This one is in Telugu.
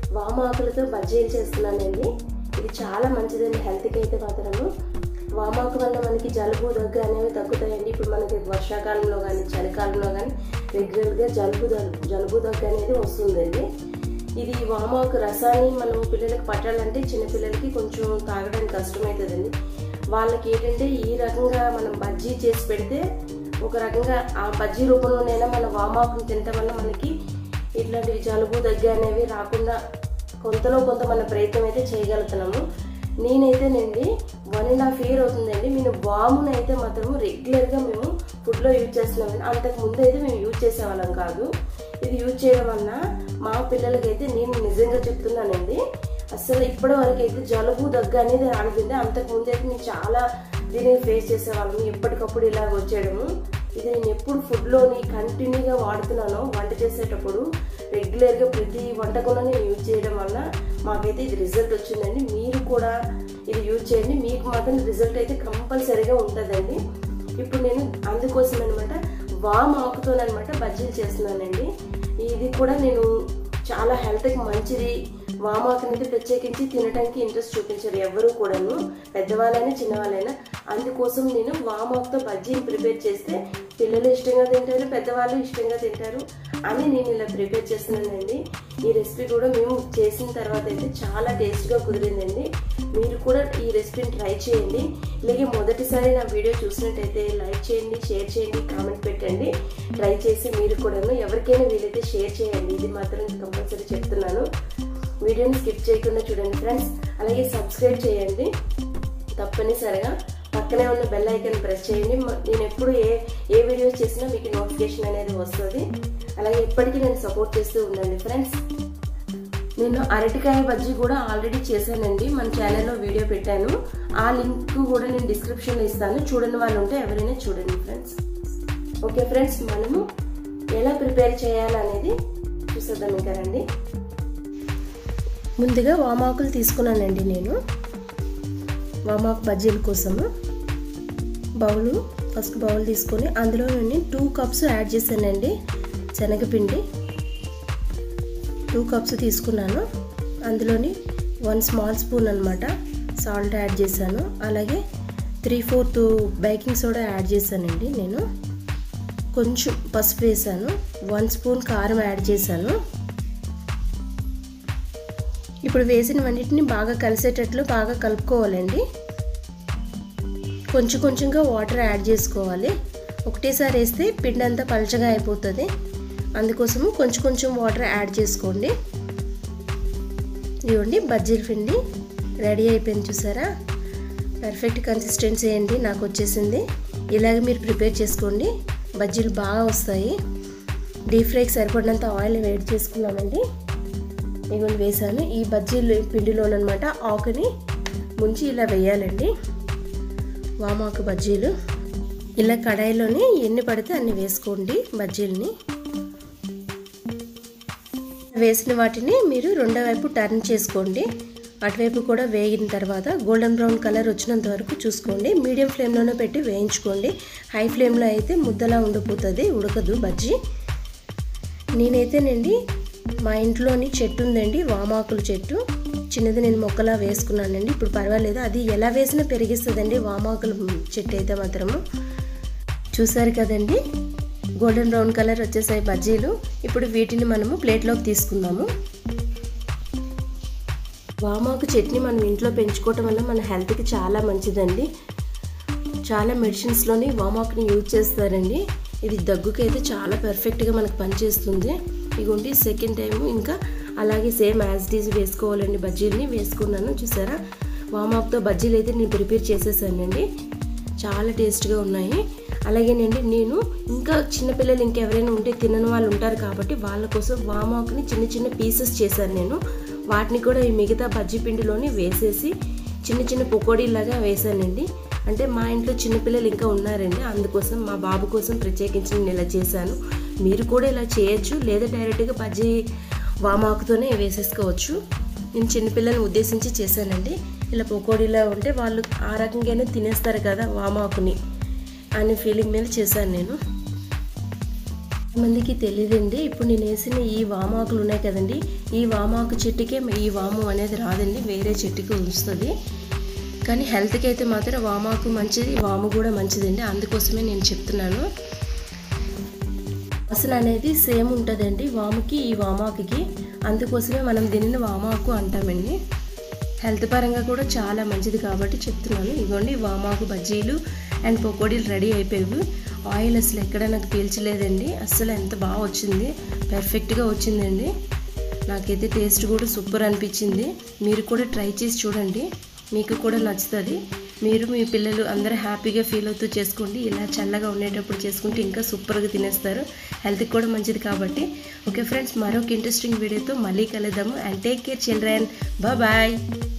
వామాకులతో బజ్జీలు చేస్తున్నానండి. ఇది చాలా మంచిదండి హెల్త్కి అయితే మాత్రము. వామాకు వల్ల మనకి జలుబు దగ్గు అనేవి తగ్గుతాయండి. ఇప్పుడు మనకి వర్షాకాలంలో కానీ చలికాలంలో కానీ రెగ్యులర్గా జలుబు దగ్గు అనేది వస్తుందండి. ఇది వామాకు రసాన్ని మనం పిల్లలకి పట్టాలంటే చిన్నపిల్లలకి కొంచెం తాగడానికి కష్టమవుతుందండి. వాళ్ళకి ఏంటంటే ఈ రకంగా మనం బజ్జీ చేసి పెడితే ఒక రకంగా ఆ బజ్జీ రూపంలోనైనా మన వామాకుని తినటం వల్ల మనకి ఇట్లాంటివి జలుబు దగ్గు అనేవి రాకుండా కొంతలో కొంత మన ప్రయత్నం అయితే చేయగలుగుతున్నాము. నేనైతేనండి 1.5 year అవుతుందండి. నేను వామును అయితే మాత్రము రెగ్యులర్గా మేము ఫుడ్లో యూజ్ చేస్తున్నామండి. అంతకు ముందు అయితే మేము యూజ్ చేసేవాళ్ళం కాదు. ఇది యూజ్ చేయడం వల్ల మా పిల్లలకైతే నేను నిజంగా చెప్తున్నానండి, అసలు ఇప్పటి వరకు అయితే జలుబు దగ్గు అనేది రాలేదండి. అంతకు ముందు అయితే నేను చాలా దీన్ని ఫేస్ చేసేవాళ్ళము, ఎప్పటికప్పుడు ఇలాగ వచ్చేయడము. ఇది నేను ఎప్పుడు ఫుడ్లోని కంటిన్యూగా వాడుతున్నాను. వంట చేసేటప్పుడు రెగ్యులర్గా ప్రతి వంటకంలో నేను యూజ్ చేయడం వల్ల మాకైతే ఇది రిజల్ట్ వచ్చిందండి. మీరు కూడా ఇది యూజ్ చేయండి, మీకు మాత్రం రిజల్ట్ అయితే కంపల్సరీగా ఉంటుందండి. ఇప్పుడు నేను అందుకోసం అనమాట వామాకుతోనమాట బజ్జీలు చేస్తున్నానండి. ఇది కూడా నేను చాలా హెల్త్కి మంచిది. వామాకునైతే ప్రత్యేకించి తినడానికి ఇంట్రెస్ట్ చూపించారు ఎవరు కూడాను, పెద్దవాళ్ళైనా చిన్నవాళ్ళైనా. అందుకోసం నేను వామాకుతో బజ్జీని ప్రిపేర్ చేస్తే పిల్లలు ఇష్టంగా తింటారు, పెద్దవాళ్ళు ఇష్టంగా తింటారు అని నేను ఇలా ప్రిపేర్ చేస్తున్నానండి. ఈ రెసిపీ కూడా మేము చేసిన తర్వాత అయితే చాలా టేస్ట్గా కుదిరిందండి. మీరు కూడా ఈ రెసిపీని ట్రై చేయండి. ఇలాగే మొదటిసారి నా వీడియో చూసినట్టయితే లైక్ చేయండి, షేర్ చేయండి, కామెంట్ పెట్టండి. ట్రై చేసి మీరు కూడాను ఎవరికైనా వీలైతే షేర్ చేయండి. ఇది మాత్రం కంపల్సరీ చెప్తున్నాను. వీడియోని స్కిప్ చేయకుండా చూడండి ఫ్రెండ్స్. అలాగే సబ్స్క్రైబ్ చేయండి తప్పనిసరిగా. పక్కనే ఉన్న బెల్ ఐకాన్ ప్రెస్ చేయండి. నేను ఎప్పుడు ఏ వీడియోస్ చేసినా మీకు నోటిఫికేషన్ అనేది వస్తుంది. అలాగే ఎప్పటికీ నేను సపోర్ట్ చేస్తూ ఉండండి ఫ్రెండ్స్. నేను అరటికాయ బజ్జీ కూడా ఆల్రెడీ చేశానండి, మన ఛానల్లో వీడియో పెట్టాను. ఆ లింక్ కూడా నేను డిస్క్రిప్షన్లో ఇస్తాను, చూడని వాళ్ళు ఉంటే ఎవరైనా చూడండి ఫ్రెండ్స్. ఓకే ఫ్రెండ్స్, మనము ఎలా ప్రిపేర్ చేయాలనేది చూసేద్దాం ఇంకా రండి. ముందుగా వామాకులు తీసుకున్నానండి నేను వామాకు బజ్జీల కోసము. ఫస్ట్ బౌల్ తీసుకొని అందులో నేను 2 cups యాడ్ చేశానండి శనగపిండి. 2 cups తీసుకున్నాను. అందులోని 1 small spoon అనమాట సాల్ట్ యాడ్ చేశాను. అలాగే 3/4 బేకింగ్ సోడా యాడ్ చేశానండి నేను. కొంచెం పసుపు వేసాను. 1 spoon కారం యాడ్ చేశాను. ఇప్పుడు వేసినవన్నిటిని బాగా కలిసేటట్లు బాగా కలుపుకోవాలండి. కొంచెం కొంచెంగా వాటర్ యాడ్ చేసుకోవాలి. ఒకటేసారి వేస్తే పిండి అంతా పలచగా అయిపోతుంది. అందుకోసము కొంచెం కొంచెం వాటర్ యాడ్ చేసుకోండి. ఇవ్వండి బజ్జీల పిండి రెడీ అయిపోయింది, చూసారా? పర్ఫెక్ట్ కన్సిస్టెన్సీ అండి నాకు వచ్చేసింది. ఇలాగ మీరు ప్రిపేర్ చేసుకోండి, బజ్జీలు బాగా వస్తాయి. డీప్ ఫ్రైకి సరిపడినంత ఆయిల్ వేడి చేసుకున్నామండి. ఇవన్నీ వేసాను. ఈ బజ్జీలు పిండిలోనమాట ఆకుని ముంచి ఇలా వేయాలండి. వామాకు బజ్జీలు ఇలా కడాయిలోని ఎన్ని పడితే అన్ని వేసుకోండి బజ్జీలని. వేసిన వాటిని మీరు రెండో వైపు టర్న్ చేసుకోండి. అటువైపు కూడా వేగిన తర్వాత గోల్డెన్ బ్రౌన్ కలర్ వచ్చినంత వరకు చూసుకోండి. మీడియం ఫ్లేమ్లోనే పెట్టి వేయించుకోండి. హై ఫ్లేమ్లో అయితే ముద్దలా ఉండిపోతుంది, ఉడకదు బజ్జీ. నేనైతేనండి మా ఇంట్లోని చెట్టు ఉందండి, వామాకుల చెట్టు. చిన్నది నేను మొక్కలా వేసుకున్నానండి. ఇప్పుడు పర్వాలేదు, అది ఎలా వేసినా పెరిగిస్తుందండి వామాకుల చెట్టు అయితే మాత్రము. చూసారు కదండి, గోల్డెన్ బ్రౌన్ కలర్ వచ్చేసాయి బజ్జీలు. ఇప్పుడు వీటిని మనము ప్లేట్లోకి తీసుకుందాము. వామాకు చెట్టుని మనం ఇంట్లో పెంచుకోవటం వల్ల మన హెల్త్కి చాలా మంచిదండి. చాలా మెడిసిన్స్లోని వామాకుని యూజ్ చేస్తారండి. ఇది దగ్గుకి అయితే చాలా పర్ఫెక్ట్గా మనకు పనిచేస్తుంది. ఇగోండి సెకండ్ టైము ఇంకా అలాగే సేమ్ యాజ్ ఇట్ ఈజ్ వేసుకోవాలండి. బజ్జీలని వేసుకున్నాను, చూసారా? వామాకుతో బజ్జీలు అయితే నేను ప్రిపేర్ చేసేసానండి. చాలా టేస్ట్గా ఉన్నాయి. అలాగేనండి నేను ఇంకా చిన్నపిల్లలు ఇంకెవరైనా ఉంటే తినని వాళ్ళు ఉంటారు కాబట్టి వాళ్ళ కోసం వామాకుని చిన్న చిన్న పీసెస్ చేశాను నేను. వాటిని కూడా ఈ మిగతా బజ్జీ పిండిలోని వేసేసి చిన్న చిన్న పకోడీలాగా వేసానండి. అంటే మా ఇంట్లో చిన్నపిల్లలు ఇంకా ఉన్నారండి, అందుకోసం మా బాబు కోసం ప్రత్యేకించి నేను ఇలా చేశాను. మీరు కూడా ఇలా చేయొచ్చు, లేదా డైరెక్ట్గా బజ్జీ వామాకుతోనే వేసేసుకోవచ్చు. నేను చిన్నపిల్లల్ని ఉద్దేశించి చేశానండి. ఇలా పకోడీలా ఉంటే వాళ్ళు ఆ రకంగానే తినేస్తారు కదా వామాకుని అనే ఫీలింగ్ మీద చేశాను నేను. మందికి తెలియదండి. ఇప్పుడు నేను వేసిన ఈ వామాకులు ఉన్నాయి కదండి, ఈ వామాకు చెట్టుకే ఈ వాము అనేది రాదండి, వేరే చెట్టుకి వస్తుంది. కానీ హెల్త్కి అయితే మాత్రం వామాకు మంచిది, వాము కూడా మంచిదండి. అందుకోసమే నేను చెప్తున్నాను. వాసన అనేది సేమ్ ఉంటుందండి వాముకి ఈ వామాకుకి, అందుకోసమే మనం దీనిని వామాకు అంటామండి. హెల్త్ పరంగా కూడా చాలా మంచిది కాబట్టి చెప్తున్నాను. ఇదిగోండి వామాకు బజ్జీలు అండ్ పకోడీలు రెడీ అయిపోయాయి. ఆయిల్ అసలు ఎక్కడ నాకు పీల్చలేదండి, అస్సలు ఎంత బాగా వచ్చింది, పర్ఫెక్ట్గా వచ్చిందండి. నాకైతే టేస్ట్ కూడా సూపర్ అనిపించింది. మీరు కూడా ట్రై చేసి చూడండి, మీకు కూడా నచ్చుతుంది. మీరు మీ పిల్లలు అందరూ హ్యాపీగా ఫీల్ అవుతూ చేసుకోండి. ఇలా చల్లగా ఉండేటప్పుడు చేసుకుంటే ఇంకా సూపర్గా తినేస్తారు, హెల్త్కి కూడా మంచిది కాబట్టి. ఓకే ఫ్రెండ్స్, మరొక ఇంట్రెస్టింగ్ వీడియోతో మళ్ళీ కలుద్దాము. And take care children, bye.